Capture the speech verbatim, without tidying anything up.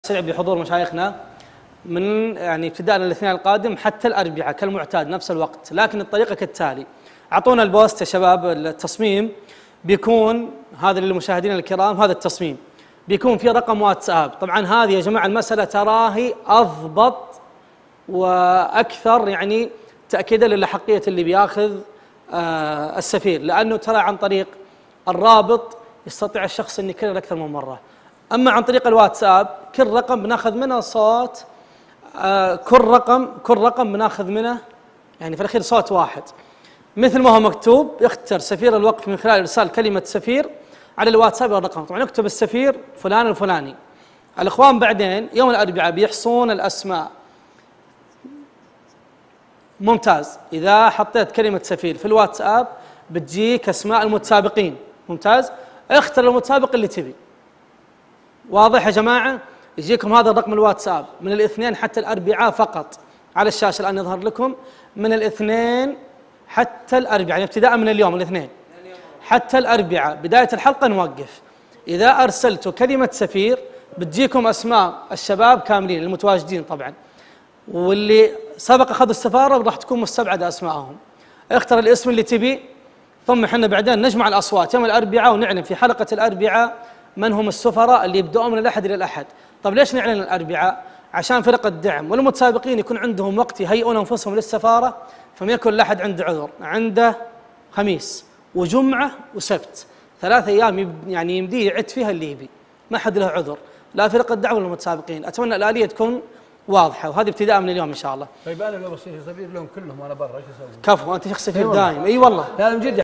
سريع بحضور مشايخنا من يعني ابتداء من الاثنين القادم حتى الاربعاء كالمعتاد نفس الوقت، لكن الطريقه كالتالي. اعطونا البوست يا شباب، التصميم بيكون هذا للمشاهدين الكرام، هذا التصميم بيكون في رقم واتساب. طبعا هذه يا جماعه المساله تراهي اضبط واكثر يعني تاكيدا للاحقيه اللي بياخذ آه السفير، لانه ترى عن طريق الرابط يستطيع الشخص ان يكرر اكثر من مره. اما عن طريق الواتساب كل رقم بناخذ منه صوت، آه كل رقم كل رقم بناخذ منه يعني في الاخير صوت واحد مثل ما هو مكتوب. يختار سفير الوقف من خلال ارسال كلمه سفير على الواتساب والرقم. طبعا نكتب السفير فلان الفلاني. الاخوان بعدين يوم الاربعاء بيحصون الاسماء. ممتاز. اذا حطيت كلمه سفير في الواتساب بتجيك اسماء المتسابقين. ممتاز. اختر المتسابق اللي تبي. واضح يا جماعه؟ يجيكم هذا الرقم الواتساب من الاثنين حتى الاربعاء فقط على الشاشه الان يظهر لكم، من الاثنين حتى الاربعاء، يعني ابتداء من اليوم الاثنين حتى الاربعاء بدايه الحلقه نوقف. اذا ارسلتوا كلمه سفير بتجيكم اسماء الشباب كاملين المتواجدين طبعا، واللي سبق اخذوا السفاره راح تكون مستبعده اسمائهم. اختر الاسم اللي تبي، ثم احنا بعدين نجمع الاصوات يوم الاربعاء ونعلن في حلقه الاربعاء من هم السفراء اللي يبدؤون من الاحد الى الاحد. طب ليش نعلن الاربعاء؟ عشان فرق الدعم والمتسابقين يكون عندهم وقت يهيئون انفسهم للسفاره، فما يكون الاحد عنده عذر، عنده خميس وجمعه وسبت، ثلاث ايام يعني يمديه يعد فيها اللي يبي، ما حد له عذر، لا فرق الدعم ولا المتسابقين. اتمنى الاليه تكون واضحه، وهذه ابتداء من اليوم ان شاء الله. طيب انا لو بصير سفير لهم كلهم وانا برا ايش اسوي؟ كفو، انت شخص سفير دائم. اي والله. لا من جد